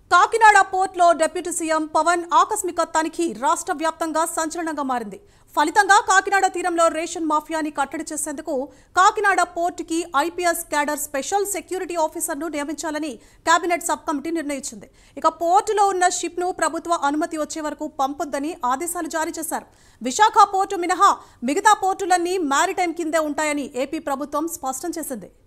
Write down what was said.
కాకినాడ పోర్టులో deputy CM Pawan ఆకస్మిక తనిఖీ రాష్ట్ర వ్యాప్తంగా సంచలనంగా మారింది. ఫలితంగా కాకినాడ తీరంలో రేషన్ మాఫియాని కట్టడి చేసేందుకు కాకినాడ పోర్టుకి ఐపీఎస్ క్యాడర్ స్పెషల్ సెక్యూరిటీ ఆఫీసర్ను నియమించాలని కేబినెట్ సబ్ కమిటీ నిర్ణయించింది. ఇక పోర్టులో ఉన్న షిప్ను ప్రభుత్వ అనుమతి వచ్చే వరకు పంపొద్దని ఆదేశాలు జారీ చేశారు. విశాఖ పోర్టు మినహా మిగతా పోర్టులన్నీ మారిటైమ్ కిందే ఉంటాయని ఏపీ ప్రభుత్వం స్పష్టం చేసింది.